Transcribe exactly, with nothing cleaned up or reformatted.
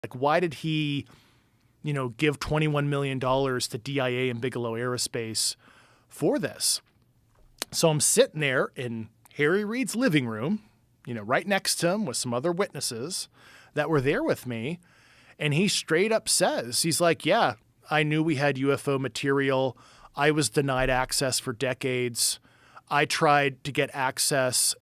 Like, why did he, you know, give twenty-one million dollars to D I A and Bigelow Aerospace for this? So I'm sitting there in Harry Reid's living room, you know, right next to him with some other witnesses that were there with me. And he straight up says, he's like, yeah, I knew we had U F O material. I was denied access for decades. I tried to get access